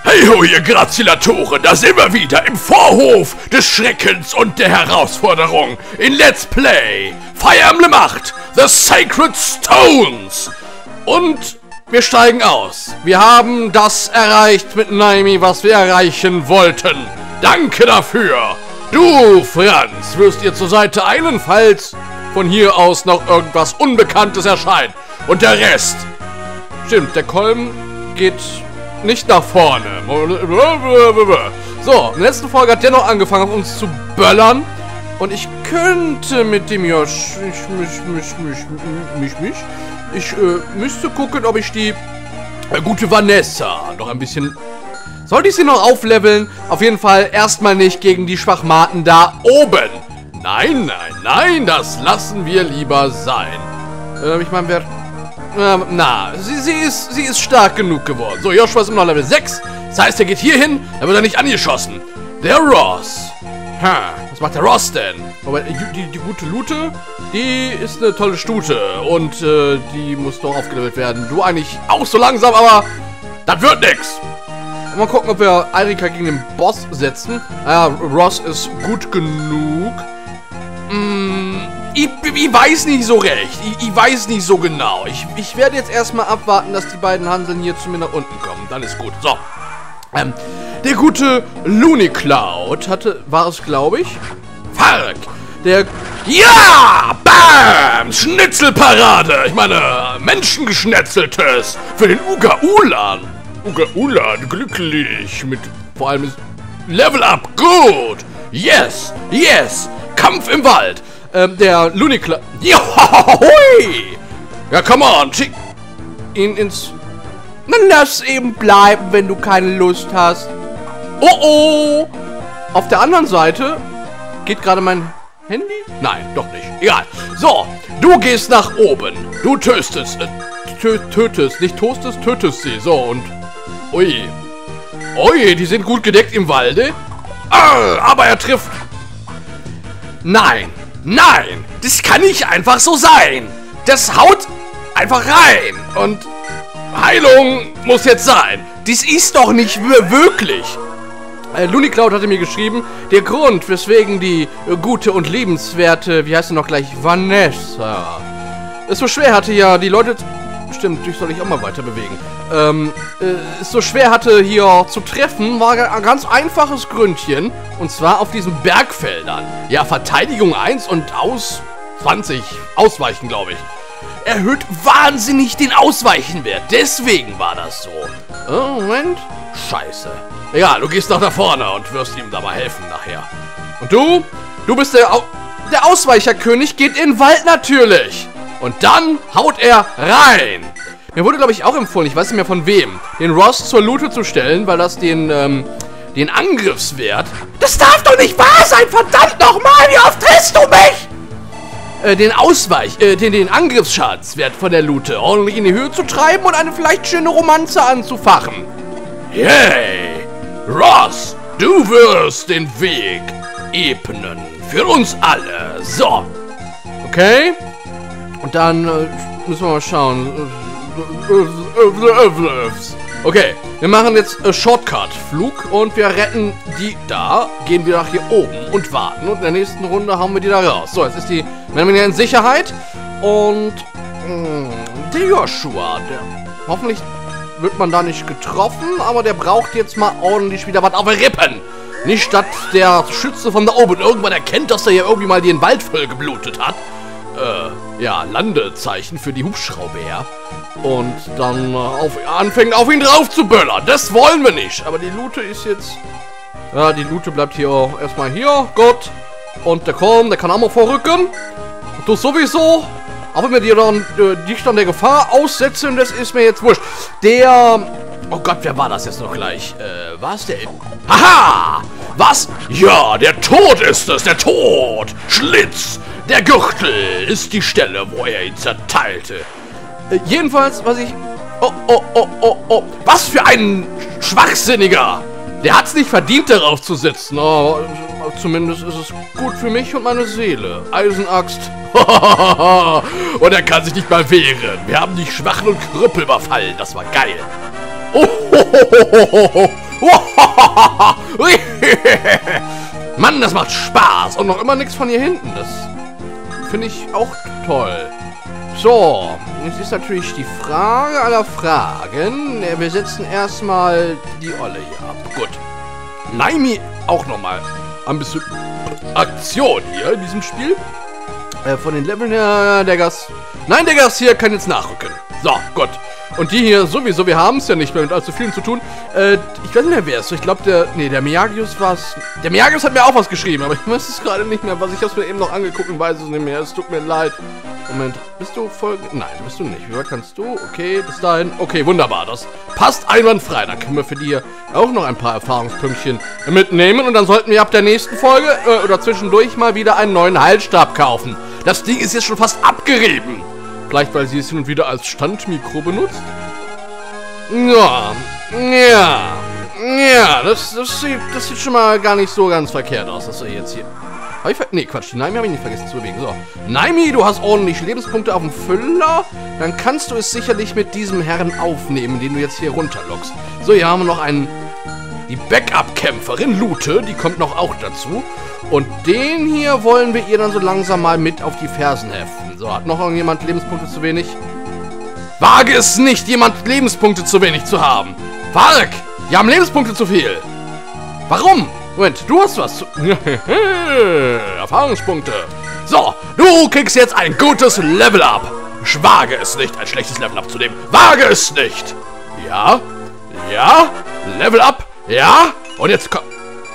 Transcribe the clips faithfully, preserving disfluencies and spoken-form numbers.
Hey ho, ihr Grazilatoren, da sind wir wieder im Vorhof des Schreckens und der Herausforderung in Let's Play Fire Emblem acht, The Sacred Stones. Und wir steigen aus. Wir haben das erreicht mit Naimi, was wir erreichen wollten. Danke dafür. Du, Franz, wirst ihr zur Seite eilen, falls von hier aus noch irgendwas Unbekanntes erscheint. Und der Rest... Stimmt, der Kolben geht... nicht nach vorne. So, in der letzten Folge hat der noch angefangen, auf uns zu böllern. Und ich könnte mit dem Josh... Ich, mich, mich, mich, mich, mich... Ich äh, müsste gucken, ob ich die äh, gute Vanessa noch ein bisschen... Sollte ich sie noch aufleveln? Auf jeden Fall erstmal nicht gegen die Schwachmaten da oben. Nein, nein, nein, das lassen wir lieber sein. Äh, ich meine, wer... Ähm, na, sie, sie, ist, sie ist stark genug geworden. So, Joshua ist immer noch Level sechs. Das heißt, er geht hier hin, dann wird er nicht angeschossen. Der Ross. Ha, was macht der Ross denn? Aber die, die, die gute Lute, die ist eine tolle Stute. Und äh, die muss doch aufgelevelt werden. Du eigentlich auch so langsam, aber das wird nix. Mal gucken, ob wir Eirika gegen den Boss setzen. Ah, Ross ist gut genug. Mm, ich, ich weiß nicht so recht. Ich, ich weiß nicht so genau. Ich, ich werde jetzt erstmal abwarten, dass die beiden Hanseln hier zu mir nach unten kommen. Dann ist gut. So. Ähm, der gute Looney Cloud hatte, war es, glaube ich? Fuck! Der... Ja! Bam! Schnitzelparade! Ich meine, Menschengeschnetzeltes für den Uga Ulan. Uga Ulan, glücklich. Mit vor allem ist Level Up. Gut! Yes! Yes! Kampf im Wald. Ähm, der Looney Cloud... Ja, ja, come on. Schick ihn ins... Dann lass eben bleiben, wenn du keine Lust hast. Oh, oh! Auf der anderen Seite geht gerade mein Handy? Nein, doch nicht. Egal. So, du gehst nach oben. Du tötest, äh, tö tötest, nicht toastest, tötest sie. So, und... Ui. Ui, die sind gut gedeckt im Walde. Ah, aber er trifft... Nein, nein, das kann nicht einfach so sein. Das haut einfach rein. Und Heilung muss jetzt sein. Das ist doch nicht wirklich. Äh, Looney Cloud hatte mir geschrieben, der Grund, weswegen die äh, gute und liebenswerte, wie heißt sie noch gleich, Vanessa, es so schwer hatte, ja, die Leute... Stimmt, dich soll ich auch mal weiter bewegen. Ähm, äh, es so schwer hatte, hier zu treffen, war ein ganz einfaches Gründchen. Und zwar auf diesen Bergfeldern. Ja, Verteidigung eins und aus zwanzig. Ausweichen, glaube ich. Erhöht wahnsinnig den Ausweichenwert. Deswegen war das so. Oh, Moment. Scheiße. Egal, du gehst nach da vorne und wirst ihm dabei helfen nachher. Und du? Du bist der, Au der Ausweicherkönig, geht in den Wald natürlich. Und dann haut er rein. Mir wurde, glaube ich, auch empfohlen, ich weiß nicht mehr von wem, den Ross zur Lute zu stellen, weil das den, ähm, den Angriffswert... Das darf doch nicht wahr sein, verdammt nochmal, wie oft triffst du mich? Äh, den Ausweich, äh, den, den Angriffsschadenswert von der Lute ordentlich in die Höhe zu treiben und eine vielleicht schöne Romanze anzufachen. Yay! Ross, du wirst den Weg ebnen. Für uns alle. So. Okay. Und dann äh, müssen wir mal schauen. Okay, wir machen jetzt äh, Shortcut-Flug und wir retten die da, gehen wir nach hier oben und warten. Und in der nächsten Runde hauen wir die da raus. So, jetzt ist die Männer in Sicherheit. Und mh, der Joshua, der hoffentlich wird man da nicht getroffen, aber der braucht jetzt mal ordentlich wieder was auf den Rippen. Nicht, dass der Schütze von da oben irgendwann erkennt, dass er hier irgendwie mal den Wald voll geblutet hat. Äh, ja, Landezeichen für die Hubschrauber. Und dann äh, auf, anfängt auf ihn drauf zu böllern. Das wollen wir nicht. Aber die Lute ist jetzt... Ja, die Lute bleibt hier auch erstmal hier. Gut. Und der Kolm, der kann auch mal vorrücken. Und du sowieso. Aber wenn wir dir dann äh, dich dann der Gefahr aussetzen, das ist mir jetzt wurscht. Der... Oh Gott, wer war das jetzt noch gleich? Äh, war es der... Haha! Was? Ja, der Tod ist es, der Tod! Schlitz! Der Gürtel ist die Stelle, wo er ihn zerteilte. Äh, jedenfalls, was ich... Oh, oh, oh, oh, oh. Was für ein Schwachsinniger! Der hat's nicht verdient, darauf zu sitzen. Oh, zumindest ist es gut für mich und meine Seele. Eisenaxt. Und er kann sich nicht mal wehren. Wir haben die Schwachen und Krüppel überfallen. Das war geil. Oh, oh, oh, oh, oh, Mann, das macht Spaß. Und noch immer nichts von hier hinten. Das finde ich auch toll. So, jetzt ist natürlich die Frage aller Fragen. Wir setzen erstmal die Olle hier ab. Gut. Naimi auch nochmal ein bisschen Aktion hier in diesem Spiel. Äh, von den Leveln her, der Gas. Nein, der Gas hier kann jetzt nachrücken. So, gut. Und die hier sowieso, wir haben es ja nicht mehr mit allzu vielen zu tun. Äh, ich weiß nicht mehr, wer es ist. Ich glaube, der, nee, der Miyagius war es. Der Miyagius hat mir auch was geschrieben, aber ich weiß es gerade nicht mehr, was ich habe mir eben noch angeguckt und weiß es nicht mehr. Es tut mir leid. Moment, bist du voll... Nein, bist du nicht. Wie weit kannst du? Okay, bis dahin. Okay, wunderbar. Das passt einwandfrei. Dann können wir für die auch noch ein paar Erfahrungspünktchen mitnehmen. Und dann sollten wir ab der nächsten Folge äh, oder zwischendurch mal wieder einen neuen Heilstab kaufen. Das Ding ist jetzt schon fast abgerieben. Vielleicht, weil sie es hin und wieder als Standmikro benutzt? Ja, ja, ja, das, das, sieht, das sieht schon mal gar nicht so ganz verkehrt aus, dass wir jetzt hier... Hab ich ver nee, Quatsch, die Naimi habe ich nicht vergessen zu bewegen. So, Naimi, du hast ordentlich Lebenspunkte auf dem Füller. Dann kannst du es sicherlich mit diesem Herrn aufnehmen, den du jetzt hier runterlockst. So, hier haben wir noch einen... Die Backup-Kämpferin, Lute, die kommt noch auch dazu. Und den hier wollen wir ihr dann so langsam mal mit auf die Fersen heften. So, hat noch irgendjemand Lebenspunkte zu wenig? Wage es nicht, jemand Lebenspunkte zu wenig zu haben. Vark, die haben Lebenspunkte zu viel. Warum? Moment, du hast was zu... Erfahrungspunkte. So, du kriegst jetzt ein gutes Level-Up. Ich wage es nicht, ein schlechtes Level-Up zu nehmen. Wage es nicht. Ja, ja, Level-Up, ja. Und jetzt komm...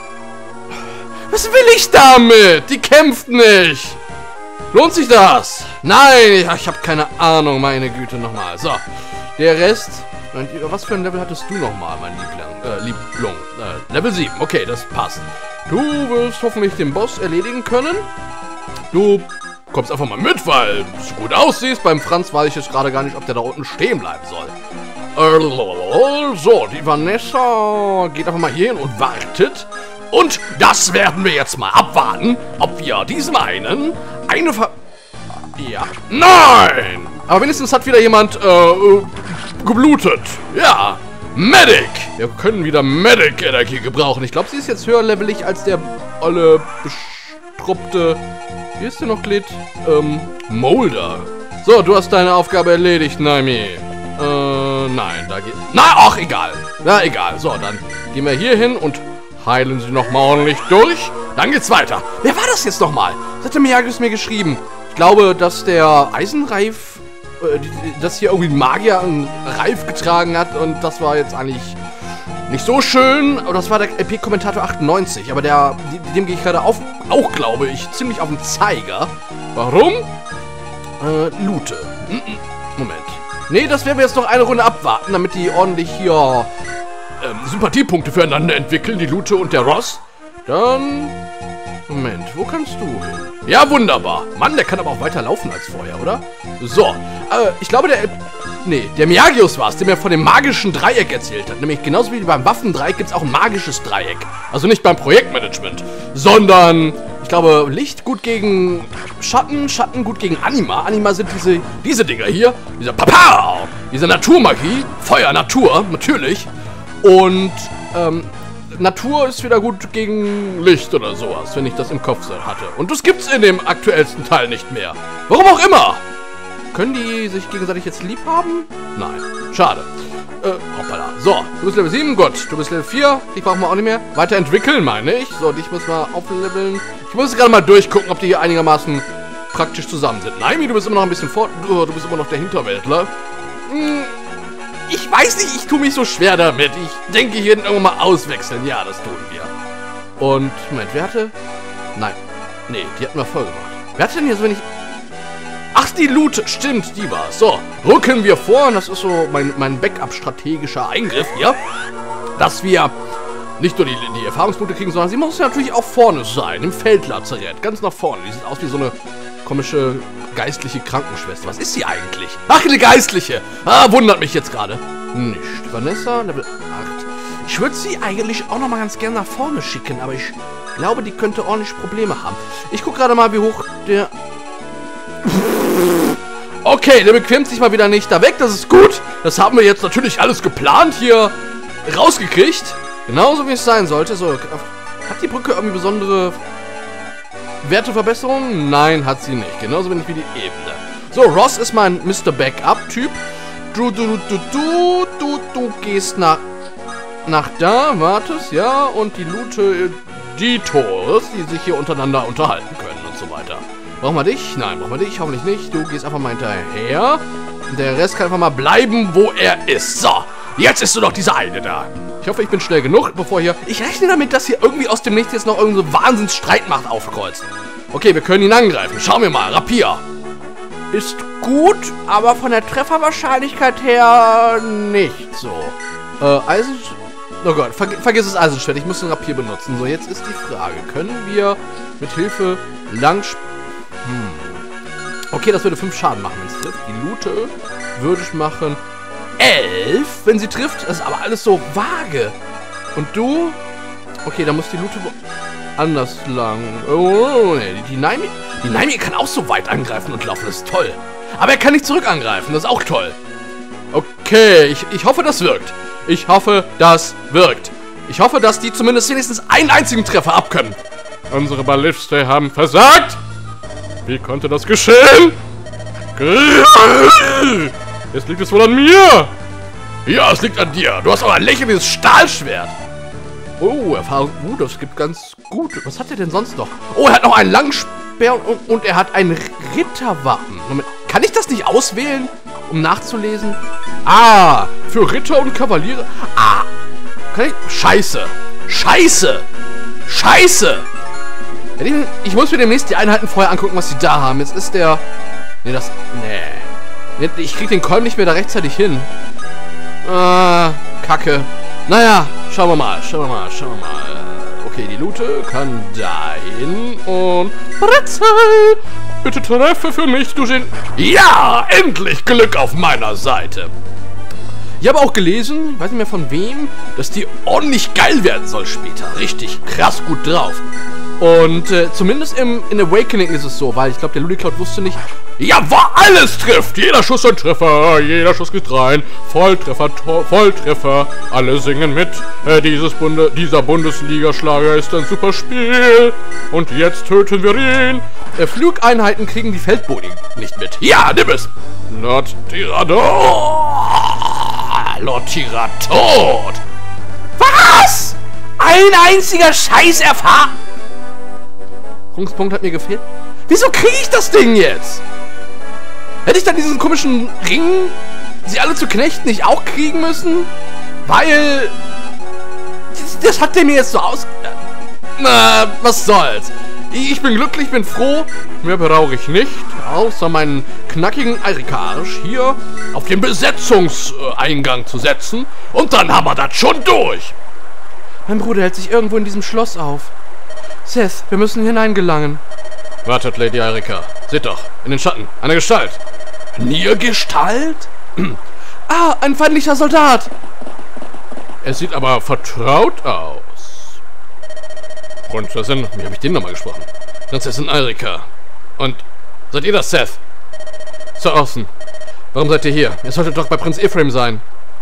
Was will ich damit? Die kämpft nicht. Lohnt sich das? Nein, ich habe keine Ahnung, meine Güte, nochmal. So, der Rest... Was für ein Level hattest du nochmal, mein Liebling? Äh, Lieblung. Äh, Level sieben, okay, das passt. Du wirst hoffentlich den Boss erledigen können. Du kommst einfach mal mit, weil du so gut aussiehst. Beim Franz weiß ich jetzt gerade gar nicht, ob der da unten stehen bleiben soll. Äh, so, die Vanessa geht einfach mal hier hin und wartet. Und das werden wir jetzt mal abwarten, ob wir diesem einen eine Ver... Ja. Nein! Aber wenigstens hat wieder jemand, äh, geblutet. Ja. Medic! Wir können wieder Medic-Energie gebrauchen. Ich glaube, sie ist jetzt höher levelig als der olle, bestruppte... Wie ist der noch, Glied? Ähm, Molder. So, du hast deine Aufgabe erledigt, Naimi. Äh, nein, da geht... Na, ach, egal. Na, egal. So, dann gehen wir hier hin und heilen sie nochmal ordentlich durch. Dann geht's weiter. Wer war das jetzt nochmal? Das hat der Miyagius mir geschrieben. Ich glaube, dass der Eisenreif, äh, dass hier irgendwie ein Magier einen Reif getragen hat und das war jetzt eigentlich nicht so schön. Aber das war der L P-Kommentator achtundneunzig. Aber der, dem gehe ich gerade auf, auch glaube ich, ziemlich auf den Zeiger. Warum? Äh, Lute. Moment. Nee, das werden wir jetzt noch eine Runde abwarten, damit die ordentlich hier ähm, Sympathiepunkte füreinander entwickeln, die Lute und der Ross. Dann... Moment, wo kannst du hin? Ja, wunderbar. Mann, der kann aber auch weiter laufen als vorher, oder? So, äh, ich glaube, der... Nee, der Miyagius war es, der mir von dem magischen Dreieck erzählt hat. Nämlich genauso wie beim Waffendreieck gibt es auch ein magisches Dreieck. Also nicht beim Projektmanagement, sondern... Ich glaube, Licht gut gegen Schatten, Schatten gut gegen Anima. Anima sind diese, diese Dinger hier. Diese Papau! Diese Naturmagie. Feuer, Natur, natürlich. Und, ähm... Natur ist wieder gut gegen Licht oder sowas, wenn ich das im Kopf hatte. Und das gibt's in dem aktuellsten Teil nicht mehr. Warum auch immer. Können die sich gegenseitig jetzt lieb haben? Nein. Schade. Äh, hoppala. So, du bist Level sieben, gut. Du bist Level vier, dich brauchen wir auch nicht mehr. Weiterentwickeln, meine ich. So, dich müssen wir aufleveln. Ich muss gerade mal durchgucken, ob die hier einigermaßen praktisch zusammen sind. Naimi, du bist immer noch ein bisschen fort. Du bist immer noch der Hinterwäldler. Hm. Ich weiß nicht, ich tue mich so schwer damit. Ich denke, ich werde irgendwann mal auswechseln. Ja, das tun wir. Und, Moment, wer hatte... Nein. Nee, die hatten wir voll gemacht. Wer hatte denn hier so wenig... Ach, die Lute. Stimmt, die war's. So, rücken wir vor. Und das ist so mein, mein Backup-strategischer Eingriff hier. Dass wir nicht nur die, die Erfahrungspunkte kriegen, sondern sie muss ja natürlich auch vorne sein. Im Feldlazarett. Ganz nach vorne. Die sieht aus wie so eine komische... geistliche Krankenschwester. Was ist sie eigentlich? Ach, eine Geistliche. Ah, wundert mich jetzt gerade. Nicht. Vanessa, Level acht. Ich würde sie eigentlich auch noch mal ganz gerne nach vorne schicken, aber ich glaube, die könnte ordentlich Probleme haben. Ich gucke gerade mal, wie hoch der... Okay, der bequemt sich mal wieder nicht da weg. Das ist gut. Das haben wir jetzt natürlich alles geplant hier rausgekriegt. Genauso wie es sein sollte. So, hat die Brücke irgendwie besondere Werteverbesserungen? Nein, hat sie nicht. Genauso wenig wie die Ebene. So, Ross ist mein Mister Backup-Typ. Du, du, du, du, du, du gehst nach, nach da, wartest, ja, und die Lute, die Tores, die sich hier untereinander unterhalten können und so weiter. Brauchen wir dich? Nein, brauchen wir dich hoffentlich nicht. Du gehst einfach mal hinterher. Der Rest kann einfach mal bleiben, wo er ist. So, jetzt ist nur noch dieser eine da. Ich hoffe, ich bin schnell genug, bevor hier... Ich rechne damit, dass hier irgendwie aus dem Nichts jetzt noch irgendeine so Wahnsinns-Streitmacht aufkreuzt. Okay, wir können ihn angreifen. Schauen wir mal. Rapier. Ist gut, aber von der Trefferwahrscheinlichkeit her nicht so. Äh, Eisen... Oh Gott, ver vergiss das Eisenschwert. Ich muss den Rapier benutzen. So, jetzt ist die Frage. Können wir mit Hilfe lang... Hm. Okay, das würde fünf Schaden machen, wenn es trifft. Die Lute würde ich machen... elf, wenn sie trifft. Das ist aber alles so vage. Und du? Okay, da muss die Lute anders lang. Oh, nee, die Naimi... Die Naimi kann auch so weit angreifen und laufen. Das ist toll. Aber er kann nicht zurück angreifen. Das ist auch toll. Okay, ich, ich hoffe, das wirkt. Ich hoffe, das wirkt. Ich hoffe, dass die zumindest wenigstens einen einzigen Treffer abkönnen. Unsere Balliste haben versagt. Wie konnte das geschehen? Jetzt liegt es wohl an mir. Ja, es liegt an dir. Du hast aber ein lächerliches Stahlschwert. Oh, Erfahrung. Uh, das gibt ganz gut. Was hat er denn sonst noch? Oh, er hat noch einen Langspeer und, und er hat ein Ritterwappen. Moment, kann ich das nicht auswählen, um nachzulesen? Ah, für Ritter und Kavaliere. Ah, kann ich... Scheiße. Scheiße. Scheiße. Ich muss mir demnächst die Einheiten vorher angucken, was sie da haben. Jetzt ist der... Nee, das... Nee. Ich krieg den Kolben nicht mehr da rechtzeitig hin. Ah, Kacke. Naja, schauen wir mal, schauen wir mal, schauen wir mal. Okay, die Lute kann dahin und... Bretzel! Bitte treffe für mich, du Gen... Ja, endlich Glück auf meiner Seite. Ich habe auch gelesen, ich weiß nicht mehr von wem, dass die ordentlich geil werden soll später. Richtig krass gut drauf. Und äh, zumindest im, in Awakening ist es so, weil ich glaube, der Ludicloud wusste nicht... Ja, war alles trifft! Jeder Schuss ein Treffer, jeder Schuss geht rein. Volltreffer, Volltreffer, alle singen mit. Äh, dieses Bunde, dieser Bundesliga-Schlager ist ein super Spiel. Und jetzt töten wir ihn. Äh, Flugeinheiten kriegen die Feldboni nicht mit. Ja, nimm es! Lord Tirador! Lord Tiratod! Was? Ein einziger Scheiß-Erfahrung! Punkt hat mir gefehlt. Wieso kriege ich das Ding jetzt? Hätte ich dann diesen komischen Ring, sie alle zu knechten, nicht auch kriegen müssen? Weil... Das, das hat der mir jetzt so aus... Na, was soll's. Ich bin glücklich, bin froh. Mehr brauche ich nicht. Außer meinen knackigen Erika-Arsch hier auf den Besetzungseingang zu setzen. Und dann haben wir das schon durch. Mein Bruder hält sich irgendwo in diesem Schloss auf. Seth, wir müssen hineingelangen. Wartet, Lady Erika. Seht doch, in den Schatten, eine Gestalt. Niergestalt? Ah, ein feindlicher Soldat. Er sieht aber vertraut aus. Prinzessin, wie habe ich den nochmal gesprochen? Prinzessin Erika. Und, seid ihr das, Seth? Sir Orson, warum seid ihr hier? Ihr solltet doch bei Prinz Ephraim sein.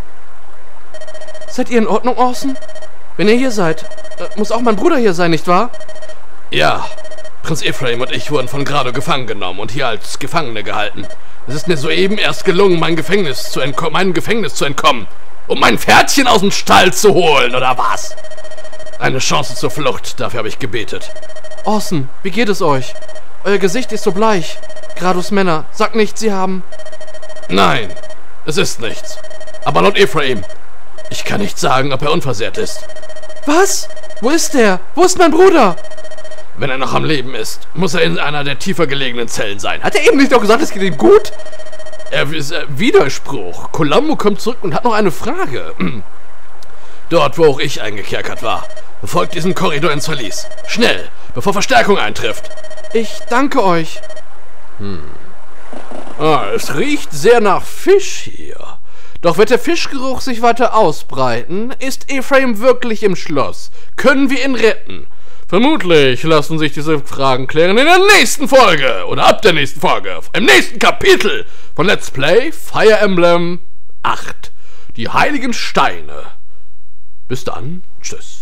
Seid ihr in Ordnung, Orson? Wenn ihr hier seid, muss auch mein Bruder hier sein, nicht wahr? Ja, Prinz Ephraim und ich wurden von Grado gefangen genommen und hier als Gefangene gehalten. Es ist mir soeben erst gelungen, mein Gefängnis zu meinem Gefängnis zu entkommen, um mein Pferdchen aus dem Stall zu holen, oder was? Eine Chance zur Flucht, dafür habe ich gebetet. Orson, wie geht es euch? Euer Gesicht ist so bleich. Grados Männer, sagt nicht, sie haben... Nein, es ist nichts. Aber Lord Ephraim, ich kann nicht sagen, ob er unversehrt ist. Was? Wo ist er? Wo ist mein Bruder? Wenn er noch am Leben ist, muss er in einer der tiefer gelegenen Zellen sein. Hat er eben nicht doch gesagt, es geht ihm gut? Er ist äh, Widerspruch. Columbo kommt zurück und hat noch eine Frage. Dort, wo auch ich eingekerkert war. Befolgt diesen Korridor ins Verlies. Schnell, bevor Verstärkung eintrifft. Ich danke euch. Hm. Ah, es riecht sehr nach Fisch hier. Doch wird der Fischgeruch sich weiter ausbreiten, ist Ephraim wirklich im Schloss? Können wir ihn retten? Vermutlich lassen sich diese Fragen klären in der nächsten Folge oder ab der nächsten Folge, im nächsten Kapitel von Let's Play Fire Emblem acht. Die heiligen Steine. Bis dann. Tschüss.